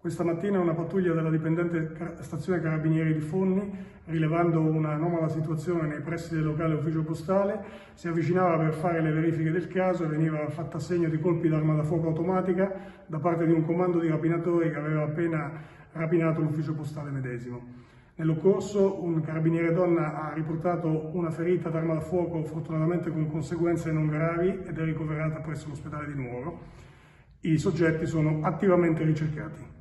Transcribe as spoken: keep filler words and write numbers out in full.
Questa mattina una pattuglia della dipendente stazione Carabinieri di Fonni, rilevando una anomala situazione nei pressi del locale ufficio postale, si avvicinava per fare le verifiche del caso e veniva fatta segno di colpi d'arma da fuoco automatica da parte di un comando di rapinatori che aveva appena rapinato l'ufficio postale medesimo. Nell'occorso un carabiniere donna ha riportato una ferita d'arma da fuoco, fortunatamente con conseguenze non gravi, ed è ricoverata presso l'ospedale di Nuoro. I soggetti sono attivamente ricercati.